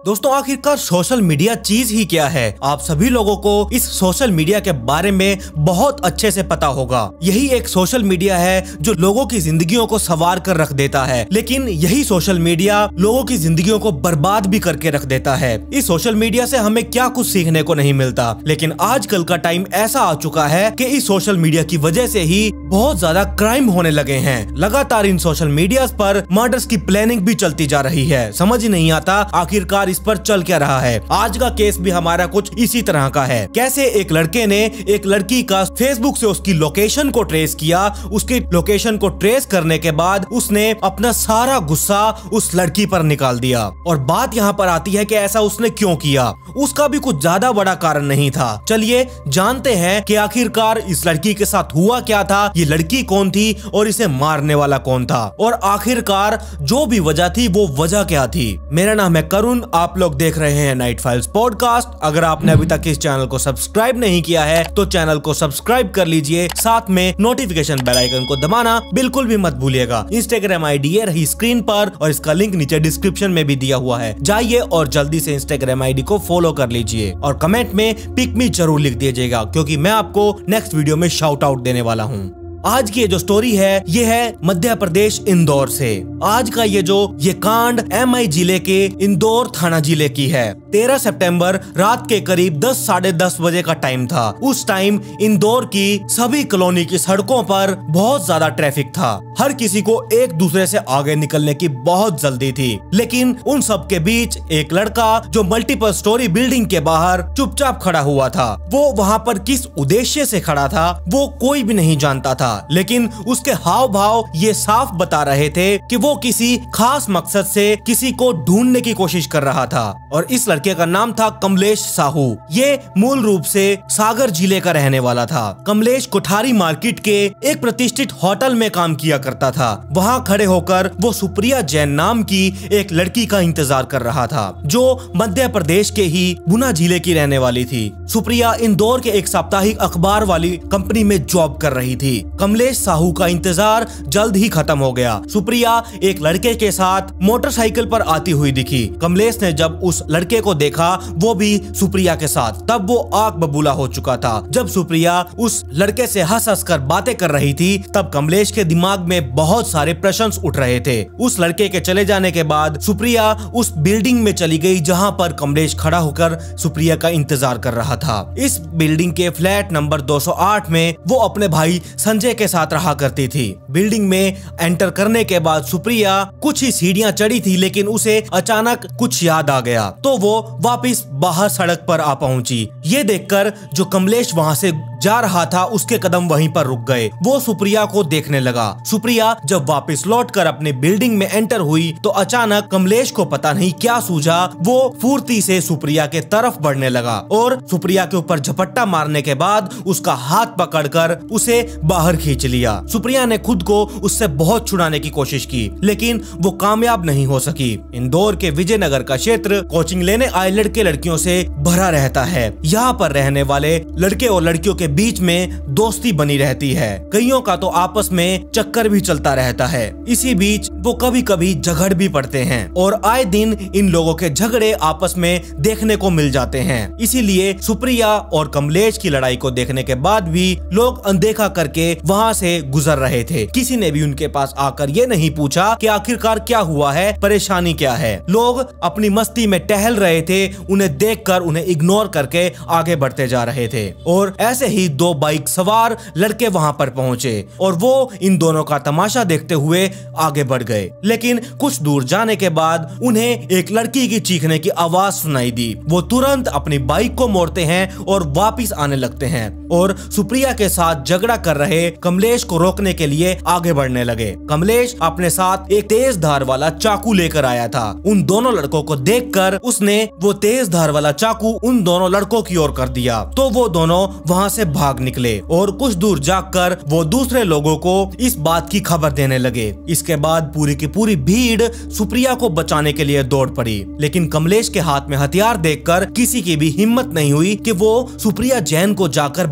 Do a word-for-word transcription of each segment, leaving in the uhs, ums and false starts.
दोस्तों आखिरकार social media चीज ही क्या है? आप सभी लोगों को इस सोशल मीडिया के बारे में बहुत अच्छे से पता होगा। यही एक सोशल मीडिया है जो लोगों की जिंदगियों को संवार कर रख देता है, लेकिन यही सोशल मीडिया लोगों की जिंदगियों को बर्बाद भी करके रख देता है। इस सोशल मीडिया से हमें क्या कुछ सीखने को नहीं मिलता, लेकिन आजकल का टाइम ऐसा आ चुका है कि इस सोशल मीडिया की वजह से ही बहुत ज्यादा क्राइम होने लगे हैं। लगातार इन सोशल मीडिया पर मर्डर्स की प्लानिंग भी चलती जा रही है। समझ ही नहीं आता आखिरकार इस पर चल क्या रहा है। आज का केस भी हमारा कुछ इसी तरह का है। कैसे एक लड़के ने एक लड़की का फेसबुक से उसकी लोकेशन को ट्रेस किया, उसकी लोकेशन को ट्रेस करने के बाद उसने अपना सारा गुस्सा उस लड़की पर निकाल दिया। और बात यहाँ पर आती है कि ऐसा उसने क्यों किया। उसका भी कुछ ज्यादा बड़ा कारण नहीं था। चलिए जानते हैं कि आखिरकार इस लड़की के साथ हुआ क्या था, ये लड़की कौन थी और इसे मारने वाला कौन था, और आखिरकार जो भी वजह थी वो वजह क्या थी। मेरा नाम है करुण, आप लोग देख रहे हैं नाइट फाइल्स पॉडकास्ट। अगर आपने अभी तक इस चैनल को सब्सक्राइब नहीं किया है तो चैनल को सब्सक्राइब कर लीजिए, साथ में नोटिफिकेशन बेल आइकन को दबाना बिल्कुल भी मत भूलिएगा। इंस्टाग्राम आईडी ये रही स्क्रीन पर और इसका लिंक नीचे डिस्क्रिप्शन में भी दिया हुआ है। जाइए और जल्दी से इंस्टाग्राम आईडी को फॉलो कर लीजिए और कमेंट में पिक मी जरूर लिख दीजिएगा, क्योंकि मैं आपको नेक्स्ट वीडियो में शाउट आउट देने वाला हूँ। आज की ये जो स्टोरी है ये है मध्य प्रदेश इंदौर से। आज का ये जो ये कांड एम आई जिले के इंदौर थाना जिले की है। तेरह सितंबर रात के करीब दस साढ़े दस बजे का टाइम था। उस टाइम इंदौर की सभी कॉलोनी की सड़कों पर बहुत ज्यादा ट्रैफिक था। हर किसी को एक दूसरे से आगे निकलने की बहुत जल्दी थी, लेकिन उन सब के बीच एक लड़का जो मल्टीपल स्टोरी बिल्डिंग के बाहर चुपचाप खड़ा हुआ था। वो वहाँ पर किस उद्देश्य से खड़ा था वो कोई भी नहीं जानता था, लेकिन उसके हाव भाव ये साफ बता रहे थे कि वो किसी खास मकसद से किसी को ढूंढने की कोशिश कर रहा था। और इस लड़के का नाम था कमलेश साहू। ये मूल रूप से सागर जिले का रहने वाला था। कमलेश कोठारी मार्केट के एक प्रतिष्ठित होटल में काम किया करता था। वहाँ खड़े होकर वो सुप्रिया जैन नाम की एक लड़की का इंतजार कर रहा था, जो मध्य प्रदेश के ही गुना जिले की रहने वाली थी। सुप्रिया इंदौर के एक साप्ताहिक अखबार वाली कंपनी में जॉब कर रही थी। कमलेश साहू का इंतजार जल्द ही खत्म हो गया। सुप्रिया एक लड़के के साथ मोटरसाइकिल पर आती हुई दिखी। कमलेश ने जब उस लड़के को देखा, वो भी सुप्रिया के साथ, तब वो आग बबूला हो चुका था। जब सुप्रिया उस लड़के से हंस हंस कर बातें कर रही थी, तब कमलेश के दिमाग में बहुत सारे प्रश्न उठ रहे थे। उस लड़के के चले जाने के बाद सुप्रिया उस बिल्डिंग में चली गई जहां पर कमलेश खड़ा होकर सुप्रिया का इंतजार कर रहा था। इस बिल्डिंग के फ्लैट नंबर दो सौ आठ में वो अपने भाई संजय के साथ रहा करती थी। बिल्डिंग में एंटर करने के बाद सुप्रिया कुछ ही सीढ़ियां चढ़ी थी, लेकिन उसे अचानक कुछ याद आ गया, तो वो वापस बाहर सड़क पर आ पहुंची। ये देखकर जो कमलेश वहां से जा रहा था उसके कदम वहीं पर रुक गए। वो सुप्रिया को देखने लगा। सुप्रिया जब वापस लौटकर अपने बिल्डिंग में एंटर हुई तो अचानक कमलेश को पता नहीं क्या सूझा, वो फुर्ती से सुप्रिया के तरफ बढ़ने लगा और सुप्रिया के ऊपर झपट्टा मारने के बाद उसका हाथ पकड़कर उसे बाहर खींच लिया। सुप्रिया ने खुद को उससे बहुत छुड़ाने की कोशिश की, लेकिन वो कामयाब नहीं हो सकी। इंदौर के विजयनगर का क्षेत्र कोचिंग लेने आए लड़के लड़कियों से भरा रहता है। यहाँ पर रहने वाले लड़के और लड़कियों के बीच में दोस्ती बनी रहती है। कईयों का तो आपस में चक्कर भी चलता रहता है। इसी बीच वो कभी कभी झगड़ भी पड़ते हैं और आए दिन इन लोगों के झगड़े आपस में देखने को मिल जाते हैं। इसीलिए सुप्रिया और कमलेश की लड़ाई को देखने के बाद भी लोग अनदेखा करके वहाँ से गुजर रहे थे। किसी ने भी उनके पास आकर ये नहीं पूछा कि आखिरकार क्या हुआ है, परेशानी क्या है। लोग अपनी मस्ती में टहल रहे थे, उन्हें देखकर उन्हें इग्नोर करके आगे बढ़ते जा रहे थे। और ऐसे ही दो बाइक सवार लड़के वहां पर पहुंचे और वो इन दोनों का तमाशा देखते हुए आगे बढ़ गए। लेकिन कुछ दूर जाने के बाद उन्हें एक लड़की की चीखने की आवाज सुनाई दी। वो तुरंत अपनी बाइक को मोड़ते हैं और वापस आने लगते हैं और सुप्रिया के साथ झगड़ा कर रहे कमलेश को रोकने के लिए आगे बढ़ने लगे। कमलेश अपने साथ एक तेज धार वाला चाकू लेकर आया था। उन दोनों लड़कों को देखकर उसने वो तेज धार वाला चाकू उन दोनों लड़कों की ओर कर दिया, तो वो दोनों वहां से भाग निकले और कुछ दूर जाकर वो दूसरे लोगों को इस बात की खबर देने लगे। इसके बाद पूरी की पूरी भीड़ सुप्रिया को बचाने के लिए दौड़ पड़ी, लेकिन कमलेश के हाथ में हथियार देखकर किसी की भी हिम्मत नहीं हुई कि वो सुप्रिया जैन को जाकर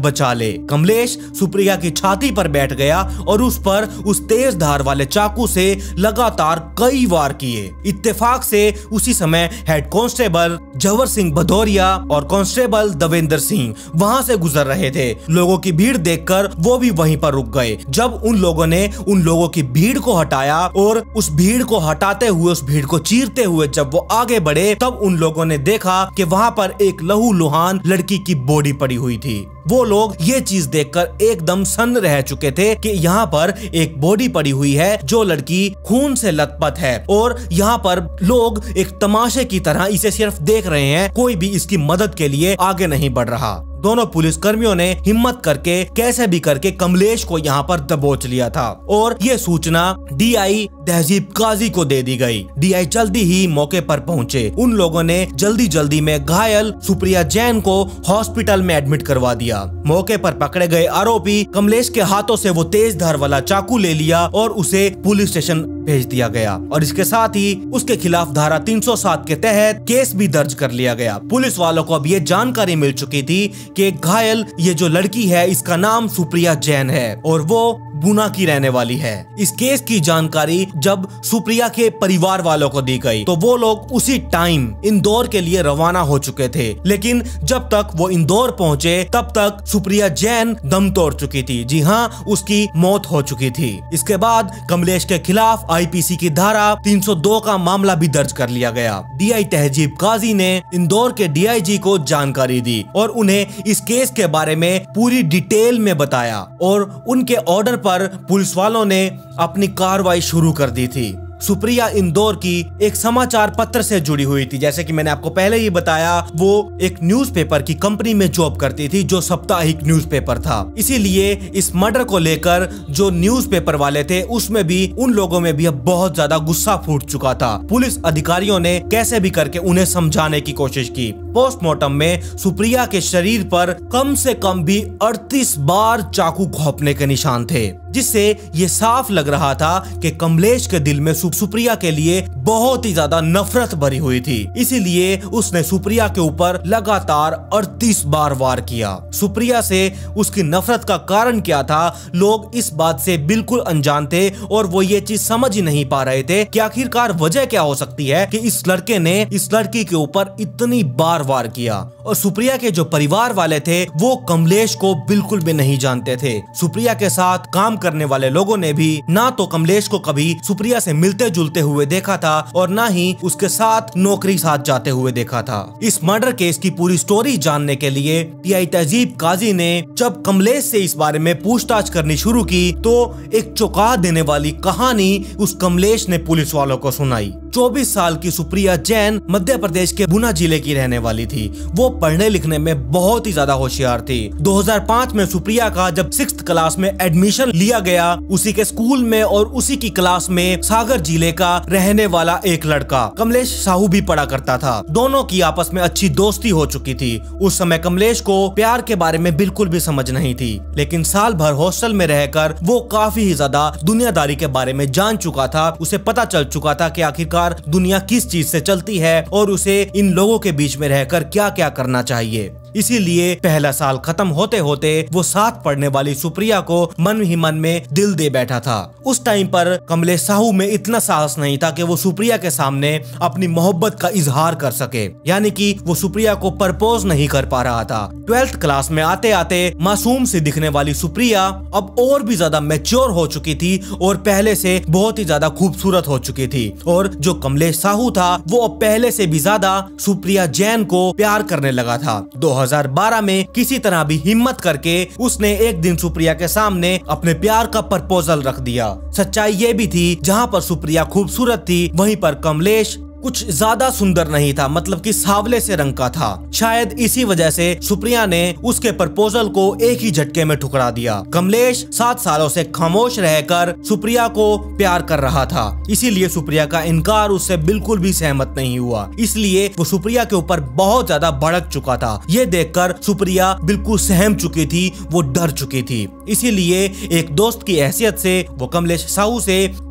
बचा ले। कमलेश सुप्रिया की छाती पर बैठ गया और उस पर उस तेज धार वाले चाकू से लगातार कई वार किए। इत्तेफाक से उसी समय हेड कांस्टेबल जवर सिंह भदौरिया और कांस्टेबल देवेंद्र सिंह वहां से गुजर रहे थे। लोगों की भीड़ देखकर वो भी वहीं पर रुक गए। जब उन लोगों ने उन लोगों की भीड़ को हटाया और उस भीड़ को हटाते हुए उस भीड़ को चीरते हुए जब वो आगे बढ़े, तब उन लोगों ने देखा कि वहां पर एक लहूलुहान लड़की की बॉडी पड़ी हुई थी। वो लोग ये चीज देखकर एकदम सन्न रह चुके थे कि यहाँ पर एक बॉडी पड़ी हुई है जो लड़की खून से लथपथ है और यहाँ पर लोग एक तमाशे की तरह इसे सिर्फ देख रहे हैं। कोई भी इसकी मदद के लिए आगे नहीं बढ़ रहा। दोनों पुलिस कर्मियों ने हिम्मत करके कैसे भी करके कमलेश को यहाँ पर दबोच लिया था और ये सूचना डीआई तहजीब काजी को दे दी गई। डीआई जल्दी ही मौके पर पहुंचे। उन लोगों ने जल्दी जल्दी में घायल सुप्रिया जैन को हॉस्पिटल में एडमिट करवा दिया। मौके पर पकड़े गए आरोपी कमलेश के हाथों से वो तेज धार वाला चाकू ले लिया और उसे पुलिस स्टेशन भेज दिया गया और इसके साथ ही उसके खिलाफ धारा तीन सौ सात के तहत केस भी दर्ज कर लिया गया। पुलिस वालों को अब ये जानकारी मिल चुकी थी कि घायल ये जो लड़की है इसका नाम सुप्रिया जैन है और वो गुना की रहने वाली है। इस केस की जानकारी जब सुप्रिया के परिवार वालों को दी गई तो वो लोग उसी टाइम इंदौर के लिए रवाना हो चुके थे, लेकिन जब तक वो इंदौर पहुंचे तब तक सुप्रिया जैन दम तोड़ चुकी थी। जी हाँ, उसकी मौत हो चुकी थी। इसके बाद कमलेश के खिलाफ आईपीसी की धारा तीन सौ दो का मामला भी दर्ज कर लिया गया। डीआई तहजीब काजी ने इंदौर के डीआईजी को जानकारी दी और उन्हें इस केस के बारे में पूरी डिटेल में बताया और उनके ऑर्डर पर पुलिस वालों ने अपनी कार्रवाई शुरू कर दी थी। सुप्रिया इंदौर की एक समाचार पत्र से जुड़ी हुई थी। जैसे कि मैंने आपको पहले ही बताया, वो एक न्यूज़पेपर की कंपनी में जॉब करती थी जो साप्ताहिक न्यूज़पेपर था। इसीलिए इस मर्डर को लेकर जो न्यूज़पेपर वाले थे उसमें भी उन लोगों में भी अब बहुत ज्यादा गुस्सा फूट चुका था। पुलिस अधिकारियों ने कैसे भी करके उन्हें समझाने की कोशिश की। पोस्टमार्टम में सुप्रिया के शरीर पर कम से कम भी अड़तीस बार चाकू घोंपने के निशान थे, जिससे ये साफ लग रहा था कि कमलेश के दिल में सुप्रिया के लिए बहुत ही ज्यादा नफरत भरी हुई थी। इसीलिए उसने सुप्रिया के ऊपर लगातार अड़तीस बार वार किया। सुप्रिया से उसकी नफरत का कारण क्या था, लोग इस बात से बिल्कुल अनजान थे और वो ये चीज समझ ही नहीं पा रहे थे कि आखिरकार वजह क्या हो सकती है कि इस लड़के ने इस लड़की के ऊपर इतनी बार वार किया। और सुप्रिया के जो परिवार वाले थे वो कमलेश को बिल्कुल भी नहीं जानते थे। सुप्रिया के साथ काम करने वाले लोगों ने भी ना तो कमलेश को कभी सुप्रिया से मिलते जुलते हुए देखा था और ना ही उसके साथ नौकरी साथ जाते हुए देखा था। इस मर्डर केस की पूरी स्टोरी जानने के लिए डीआई तहजीब काजी ने जब कमलेश से इस बारे में पूछताछ करनी शुरू की तो एक चौंका देने वाली कहानी उस कमलेश ने पुलिस वालों को सुनाई। चौबीस साल की सुप्रिया जैन मध्य प्रदेश के गुना जिले की रहने वाली थी। वो पढ़ने लिखने में बहुत ही ज्यादा होशियार थी। दो हज़ार पाँच में सुप्रिया का जब सिक्स्थ क्लास में एडमिशन लिया गया, उसी के स्कूल में और उसी की क्लास में सागर जिले का रहने वाला एक लड़का कमलेश साहू भी पढ़ा करता था। दोनों की आपस में अच्छी दोस्ती हो चुकी थी। उस समय कमलेश को प्यार के बारे में बिल्कुल भी समझ नहीं थी, लेकिन साल भर हॉस्टल में रहकर वो काफी ही ज्यादा दुनियादारी के बारे में जान चुका था। उसे पता चल चुका था कि आखिरकार दुनिया किस चीज से चलती है और उसे इन लोगों के बीच में रहकर क्या क्या करना चाहिए। इसीलिए पहला साल खत्म होते होते वो साथ पढ़ने वाली सुप्रिया को मन ही मन में दिल दे बैठा था। उस टाइम पर कमलेश साहू में इतना साहस नहीं था कि वो सुप्रिया के सामने अपनी मोहब्बत का इजहार कर सके, यानी कि वो सुप्रिया को प्रपोज नहीं कर पा रहा था। ट्वेल्थ क्लास में आते आते मासूम से दिखने वाली सुप्रिया अब और भी ज्यादा मैच्योर हो चुकी थी और पहले से बहुत ही ज्यादा खूबसूरत हो चुकी थी। और जो कमलेश साहू था वो अब पहले से भी ज्यादा सुप्रिया जैन को प्यार करने लगा था। दो दो हज़ार बारह में किसी तरह भी हिम्मत करके उसने एक दिन सुप्रिया के सामने अपने प्यार का प्रपोजल रख दिया। सच्चाई ये भी थी, जहां पर सुप्रिया खूबसूरत थी वहीं पर कमलेश कुछ ज्यादा सुंदर नहीं था, मतलब कि सावले से रंग का था। शायद इसी वजह से सुप्रिया ने उसके प्रपोजल को एक ही झटके में ठुकरा दिया। कमलेश सात सालों से खामोश रहकर सुप्रिया को प्यार कर रहा था, इसीलिए सुप्रिया का इनकार उससे बिल्कुल भी सहमत नहीं हुआ। इसलिए वो सुप्रिया के ऊपर बहुत ज्यादा भड़क चुका था। ये देखकर सुप्रिया बिल्कुल सहम चुकी थी, वो डर चुकी थी। इसीलिए एक दोस्त की हैसियत से वो कमलेश साहू से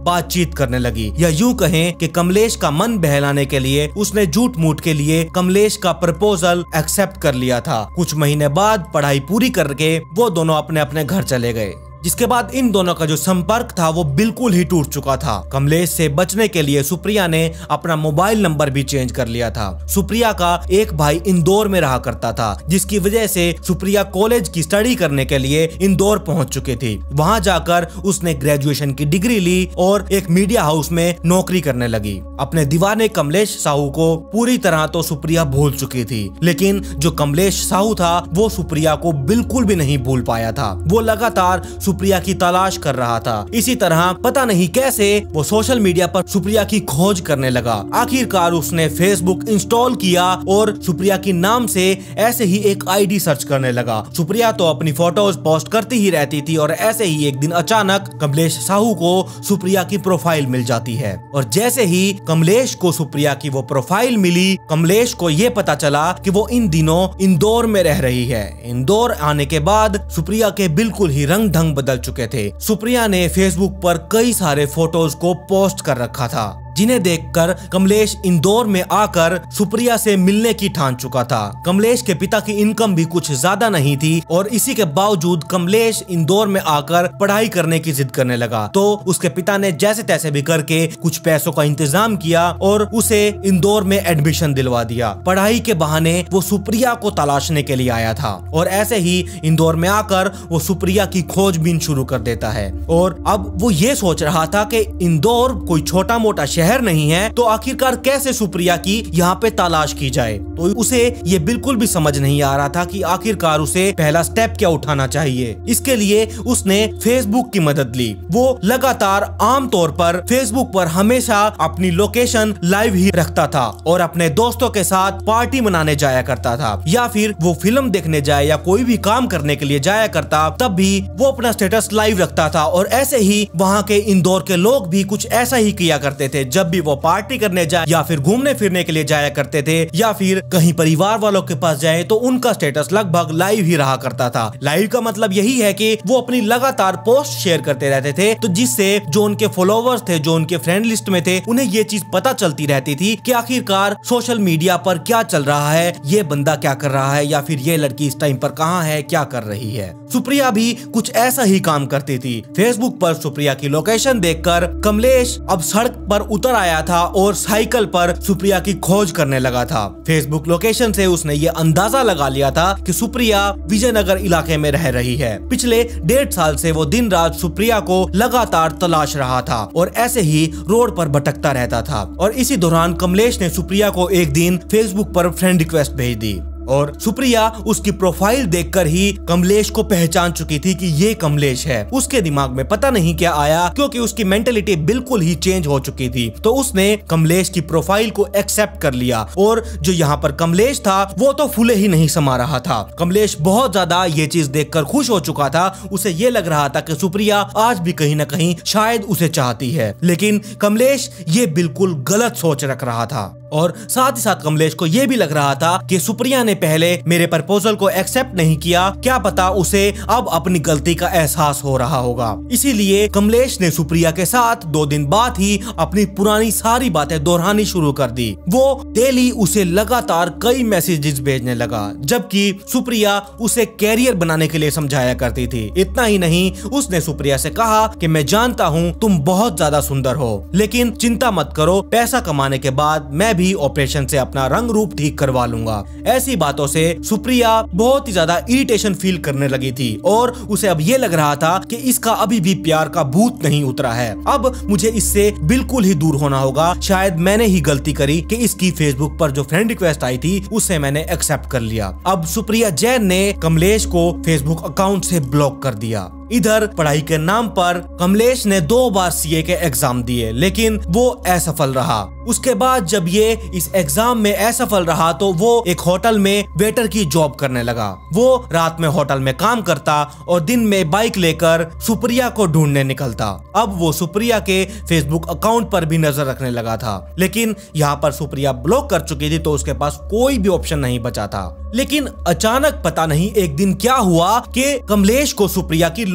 बातचीत करने लगी, या यूं कहें कि कमलेश का मन बहलाने के लिए उसने झूठ मूठ के लिए कमलेश का प्रपोजल एक्सेप्ट कर लिया था। कुछ महीने बाद पढ़ाई पूरी करके वो दोनों अपने अपने घर चले गए, जिसके बाद इन दोनों का जो संपर्क था वो बिल्कुल ही टूट चुका था। कमलेश से बचने के लिए सुप्रिया ने अपना मोबाइल नंबर भी चेंज कर लिया था। सुप्रिया का एक भाई इंदौर में रहा करता था, जिसकी वजह से सुप्रिया कॉलेज की स्टडी करने के लिए इंदौर पहुंच चुकी थी। वहां जाकर उसने ग्रेजुएशन की डिग्री ली और एक मीडिया हाउस में नौकरी करने लगी। अपने दीवाने कमलेश साहू को पूरी तरह तो सुप्रिया भूल चुकी थी, लेकिन जो कमलेश साहू था वो सुप्रिया को बिल्कुल भी नहीं भूल पाया था। वो लगातार सुप्रिया की तलाश कर रहा था। इसी तरह पता नहीं कैसे वो सोशल मीडिया पर सुप्रिया की खोज करने लगा। आखिरकार उसने फेसबुक इंस्टॉल किया और सुप्रिया की नाम से ऐसे ही एक आईडी सर्च करने लगा। सुप्रिया तो अपनी फोटोज पोस्ट करती ही रहती थी और ऐसे ही एक दिन अचानक कमलेश साहू को सुप्रिया की प्रोफाइल मिल जाती है। और जैसे ही कमलेश को सुप्रिया की वो प्रोफाइल मिली, कमलेश को ये पता चला कि वो इन दिनों इंदौर में रह रही है। इंदौर आने के बाद सुप्रिया के बिल्कुल ही रंग ढंग बदल चुके थे। सुप्रिया ने फेसबुक पर कई सारे फोटोज को पोस्ट कर रखा था, जिन्हें देखकर कमलेश इंदौर में आकर सुप्रिया से मिलने की ठान चुका था। कमलेश के पिता की इनकम भी कुछ ज्यादा नहीं थी और इसी के बावजूद कमलेश इंदौर में आकर पढ़ाई करने की जिद करने लगा। तो उसके पिता ने जैसे तैसे भी करके कुछ पैसों का इंतजाम किया और उसे इंदौर में एडमिशन दिलवा दिया। पढ़ाई के बहाने वो सुप्रिया को तलाशने के लिए आया था और ऐसे ही इंदौर में आकर वो सुप्रिया की खोजबीन शुरू कर देता है। और अब वो ये सोच रहा था कि इंदौर कोई छोटा मोटा शहर नहीं है, तो आखिरकार कैसे सुप्रिया की यहाँ पे तलाश की जाए। तो उसे ये बिल्कुल भी समझ नहीं आ रहा था कि आखिरकार उसे पहला स्टेप क्या उठाना चाहिए। इसके लिए उसने फेसबुक की मदद ली। वो लगातार आमतौर पर फेसबुक पर हमेशा अपनी लोकेशन लाइव ही रखता था और अपने दोस्तों के साथ पार्टी मनाने जाया करता था, या फिर वो फिल्म देखने जाए या कोई भी काम करने के लिए जाया करता, तब भी वो अपना स्टेटस लाइव रखता था। और ऐसे ही वहाँ के इंदौर के लोग भी कुछ ऐसा ही किया करते थे। जब भी वो पार्टी करने जाए या फिर घूमने फिरने के लिए जाया करते थे या फिर कहीं परिवार वालों के पास जाए, तो उनका स्टेटस लगभग लाइव ही रहा करता था। लाइव का मतलब यही है कि वो अपनी लगातार पोस्ट शेयर करते रहते थे, तो जिससे जो उनके फॉलोवर्स थे, जो उनके फ्रेंड लिस्ट में थे, उन्हें ये चीज पता चलती रहती थी कि आखिरकार सोशल मीडिया पर क्या चल रहा है, ये बंदा क्या कर रहा है, या फिर ये लड़की इस टाइम पर कहाँ है, क्या कर रही है। सुप्रिया भी कुछ ऐसा ही काम करती थी। फेसबुक पर सुप्रिया की लोकेशन देखकर कमलेश अब सड़क पर उतर आया था और साइकिल पर सुप्रिया की खोज करने लगा था। फेसबुक लोकेशन से उसने ये अंदाजा लगा लिया था कि सुप्रिया विजयनगर इलाके में रह रही है। पिछले डेढ़ साल से वो दिन रात सुप्रिया को लगातार तलाश रहा था और ऐसे ही रोड पर भटकता रहता था। और इसी दौरान कमलेश ने सुप्रिया को एक दिन फेसबुक पर फ्रेंड रिक्वेस्ट भेज दी और सुप्रिया उसकी प्रोफाइल देखकर ही कमलेश को पहचान चुकी थी कि ये कमलेश है। उसके दिमाग में पता नहीं क्या आया, क्योंकि उसकी मेंटेलिटी बिल्कुल ही चेंज हो चुकी थी। तो उसने कमलेश की प्रोफाइल को एक्सेप्ट कर लिया और जो यहाँ पर कमलेश था वो तो फूले ही नहीं समा रहा था। कमलेश बहुत ज्यादा ये चीज देखकर खुश हो चुका था। उसे ये लग रहा था कि सुप्रिया आज भी कहीं ना कहीं शायद उसे चाहती है, लेकिन कमलेश ये बिल्कुल गलत सोच रख रहा था। और साथ ही साथ कमलेश को यह भी लग रहा था कि सुप्रिया ने पहले मेरे प्रपोजल को एक्सेप्ट नहीं किया, क्या पता उसे अब अपनी गलती का एहसास हो रहा होगा। इसीलिए कमलेश ने सुप्रिया के साथ दो दिन बाद ही अपनी पुरानी सारी बातें दोहरानी शुरू कर दी। वो डेली उसे लगातार कई मैसेजेस भेजने लगा, जबकि सुप्रिया उसे कैरियर बनाने के लिए समझाया करती थी। इतना ही नहीं, उसने सुप्रिया से कहा कि मैं जानता हूँ तुम बहुत ज्यादा सुंदर हो, लेकिन चिंता मत करो, पैसा कमाने के बाद मैं भी ऑपरेशन से अपना रंग रूप ठीक करवा लूंगा। ऐसी बातों से सुप्रिया बहुत ही ज्यादा इरिटेशन फील करने लगी थी और उसे अब ये लग रहा था कि इसका अभी भी प्यार का भूत नहीं उतरा है। अब मुझे इससे बिल्कुल ही दूर होना होगा। शायद मैंने ही गलती करी कि इसकी फेसबुक पर जो फ्रेंड रिक्वेस्ट आई थी उसे मैंने एक्सेप्ट कर लिया। अब सुप्रिया जैन ने कमलेश को फेसबुक अकाउंट से ब्लॉक कर दिया। इधर पढ़ाई के नाम पर कमलेश ने दो बार सीए के एग्जाम दिए, लेकिन वो असफल रहा। उसके बाद जब ये इस एग्जाम में असफल रहा तो वो एक होटल में वेटर की जॉब करने लगा। वो रात में होटल में काम करता और दिन में बाइक लेकर सुप्रिया को ढूंढने निकलता। अब वो सुप्रिया के फेसबुक अकाउंट पर भी नजर रखने लगा था, लेकिन यहाँ पर सुप्रिया ब्लॉक कर चुकी थी तो उसके पास कोई भी ऑप्शन नहीं बचा था। लेकिन अचानक पता नहीं एक दिन क्या हुआ कि कमलेश को सुप्रिया की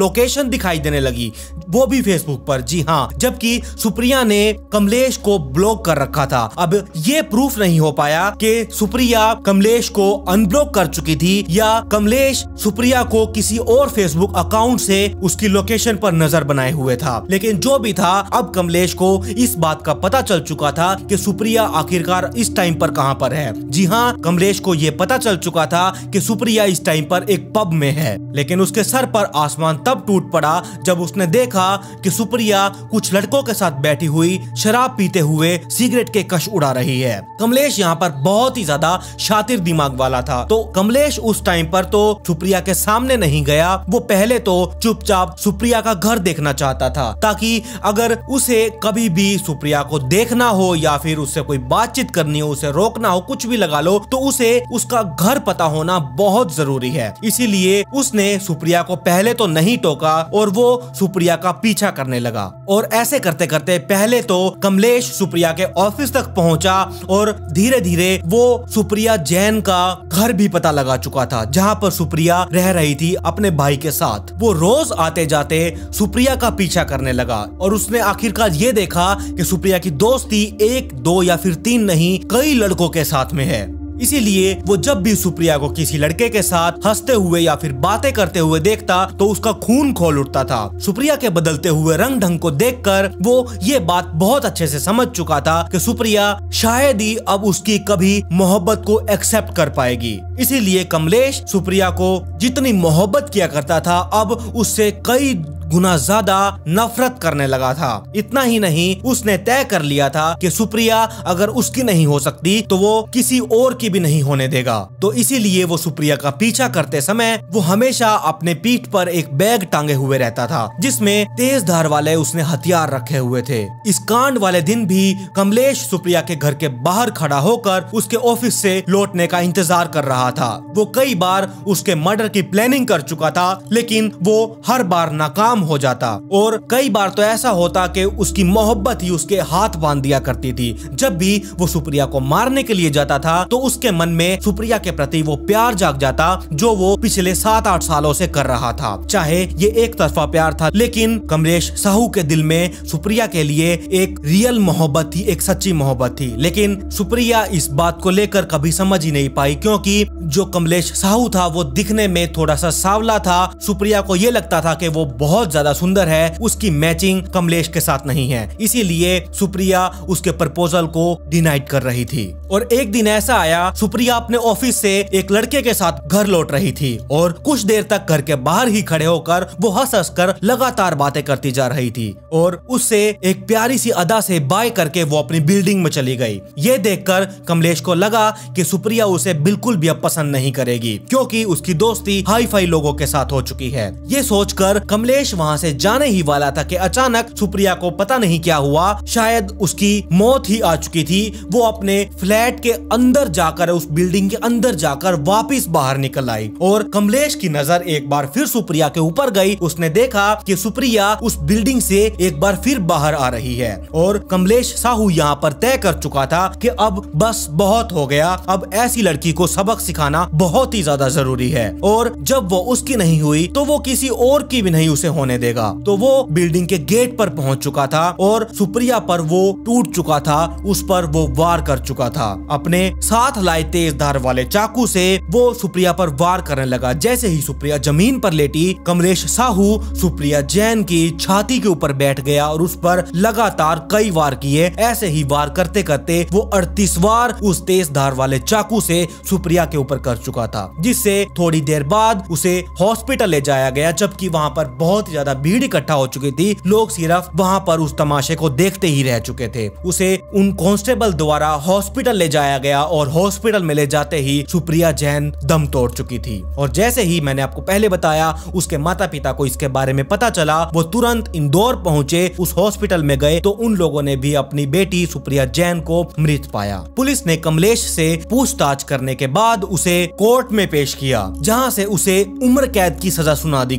लोकेशन दिखाई देने लगी, वो भी फेसबुक पर। जी हाँ, जबकि सुप्रिया ने कमलेश को ब्लॉक कर रखा था। अब ये प्रूफ नहीं हो पाया कि सुप्रिया कमलेश को अनब्लॉक कर चुकी थी या कमलेश सुप्रिया को किसी और फेसबुक अकाउंट से उसकी लोकेशन पर नजर बनाए हुए था। लेकिन जो भी था, अब कमलेश को इस बात का पता चल चुका था कि सुप्रिया आखिरकार इस टाइम पर कहां पर है। जी हाँ, कमलेश को यह पता चल चुका था कि सुप्रिया इस टाइम पर एक पब में है। लेकिन उसके सर पर आसमान तब टूट पड़ा जब उसने देखा कि सुप्रिया कुछ लड़कों के साथ बैठी हुई शराब पीते हुए सिगरेट के कश उड़ा रही है। कमलेश यहाँ पर बहुत ही ज्यादा शातिर दिमाग वाला था, तो कमलेश उस टाइम पर तो सुप्रिया के सामने नहीं गया। वो पहले तो चुपचाप सुप्रिया का घर देखना चाहता था, ताकि अगर उसे कभी भी सुप्रिया को देखना हो या फिर उससे कोई बातचीत करनी हो, उसे रोकना हो, कुछ भी लगा लो, तो उसे उसका घर पता होना बहुत जरूरी है। इसीलिए उसने सुप्रिया को पहले तो नहीं टोका और वो सुप्रिया का पीछा करने लगा। और ऐसे करते करते पहले तो कमलेश सुप्रिया के ऑफिस तक पहुंचा और धीरे धीरे वो सुप्रिया जैन का घर भी पता लगा चुका था, जहां पर सुप्रिया रह रही थी अपने भाई के साथ। वो रोज आते जाते सुप्रिया का पीछा करने लगा और उसने आखिरकार ये देखा कि सुप्रिया की दोस्ती एक, दो या फिर तीन नहीं, कई लड़कों के साथ में है। इसीलिए वो जब भी सुप्रिया को किसी लड़के के साथ हंसते हुए या फिर बातें करते हुए देखता तो उसका खून खोल उठता था। सुप्रिया के बदलते हुए रंग ढंग को देखकर वो ये बात बहुत अच्छे से समझ चुका था कि सुप्रिया शायद ही अब उसकी कभी मोहब्बत को एक्सेप्ट कर पाएगी। इसीलिए कमलेश सुप्रिया को जितनी मोहब्बत किया करता था, अब उससे कई गुना ज्यादा नफरत करने लगा था। इतना ही नहीं, उसने तय कर लिया था कि सुप्रिया अगर उसकी नहीं हो सकती तो वो किसी और की भी नहीं होने देगा। तो इसीलिए वो सुप्रिया का पीछा करते समय वो हमेशा अपने पीठ पर एक बैग टांगे हुए रहता था, जिसमें तेज धार वाले उसने हथियार रखे हुए थे। इस कांड वाले दिन भी कमलेश सुप्रिया के घर के बाहर खड़ा होकर उसके ऑफिस से लौटने का इंतजार कर रहा था। वो कई बार उसके मर्डर की प्लानिंग कर चुका था, लेकिन वो हर बार नाकाम हो जाता और कई बार तो ऐसा होता कि उसकी मोहब्बत ही उसके हाथ बांध दिया करती थी। जब भी वो सुप्रिया को मारने के लिए जाता था तो उसके मन में सुप्रिया के प्रति वो प्यार जाग जाता जो वो पिछले सात आठ सालों से कर रहा था। चाहे ये एक तरफा प्यार था, लेकिन कमलेश साहू के दिल में सुप्रिया के लिए एक रियल मोहब्बत थी, एक सच्ची मोहब्बत थी। लेकिन सुप्रिया इस बात को लेकर कभी समझ ही नहीं पाई, क्योंकि जो कमलेश साहू था वो दिखने में थोड़ा सा सांवला था। सुप्रिया को ये लगता था कि वो बहुत ज्यादा सुंदर है, उसकी मैचिंग कमलेश के साथ नहीं है। इसीलिए सुप्रिया उसके प्रपोजल को डिनाइड कर रही थी। और एक दिन ऐसा आया, सुप्रिया अपने ऑफिस से एक लड़के के साथ घर लौट रही थी और कुछ देर तक घर के बाहर ही खड़े होकर वो हंस हंस कर लगातार बातें करती जा रही थी और उससे एक प्यारी सी अदा से बाय करके वो अपनी बिल्डिंग में चली गई। ये देखकर कमलेश को लगा कि सुप्रिया उसे बिल्कुल भी अब पसंद नहीं करेगी, क्योंकि उसकी दोस्ती हाई फाई लोगों के साथ हो चुकी है। ये सोचकर कमलेश वहां से जाने ही वाला था कि अचानक सुप्रिया को पता नहीं क्या हुआ, शायद उसकी मौत ही आ चुकी थी। वो अपने फ्लैट के अंदर जाकर, उस बिल्डिंग के अंदर जाकर वापस बाहर निकल आई और कमलेश की नजर एक बार फिर सुप्रिया के ऊपर गई। उसने देखा कि सुप्रिया उस बिल्डिंग से एक बार फिर बाहर आ रही है और कमलेश साहू यहाँ पर तय कर चुका था कि अब बस बहुत हो गया, अब ऐसी लड़की को सबक सिखाना बहुत ही ज्यादा जरूरी है और जब वो उसकी नहीं हुई तो वो किसी और की भी नहीं उसे होने देगा। तो वो बिल्डिंग के गेट पर पहुंच चुका था और सुप्रिया पर वो टूट चुका था, उस पर वो वार कर चुका था। अपने साथ लाए तेज धार वाले चाकू से वो सुप्रिया पर वार करने लगा। जैसे ही सुप्रिया जमीन पर लेटी, कमलेश साहू सुप्रिया जैन की छाती के ऊपर बैठ गया और उस पर लगातार कई वार किए। ऐसे ही वार करते करते वो अड़तीस वार उस तेज धार वाले चाकू से सुप्रिया के ऊपर कर चुका था, जिससे थोड़ी देर बाद उसे हॉस्पिटल ले जाया गया। जबकि वहां पर बहुत ज्यादा भीड़ इकट्ठा हो चुकी थी, लोग सिर्फ वहां पर उस तमाशे को देखते ही रह चुके थे। उसे उन कांस्टेबल द्वारा हॉस्पिटल ले जाया गया और हॉस्पिटल में ले जाते ही सुप्रिया जैन दम तोड़ चुकी थी। और जैसे ही मैंने आपको पहले बताया, उसके माता पिता को इसके बारे में पता चला, वो तुरंत इंदौर पहुंचे, उस हॉस्पिटल में गए तो उन लोगों ने भी अपनी बेटी सुप्रिया जैन को मृत पाया। पुलिस ने कमलेश से पूछताछ करने के बाद उसे कोर्ट में पेश किया, जहां से उसे उम्र कैद की सजा सुना दी गई।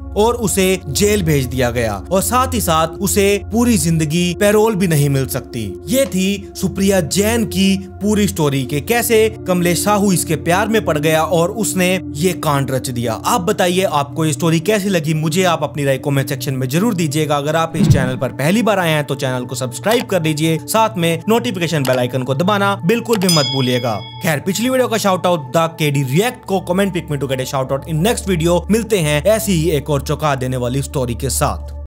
और उसे जेल भेज दिया गया और साथ ही साथ उसे पूरी जिंदगी पैरोल भी नहीं मिल सकती। ये थी सुप्रिया जैन की पूरी स्टोरी के कैसे कमलेश साहू इसके प्यार में पड़ गया और उसने ये कांड रच दिया। आप बताइए आपको ये स्टोरी कैसी लगी, मुझे आप अपनी राय कमेंट सेक्शन में जरूर दीजिएगा। अगर आप इस चैनल पर पहली बार आए हैं तो चैनल को सब्सक्राइब कर दीजिए, साथ में नोटिफिकेशन बेल आइकन को दबाना बिल्कुल भी मत भूलिएगा। खैर, पिछली वीडियो का shout out the KD react को comment pick me to get a shout out in next video. मिलते हैं ऐसी ही एक और चौंका देने वाली स्टोरी के साथ।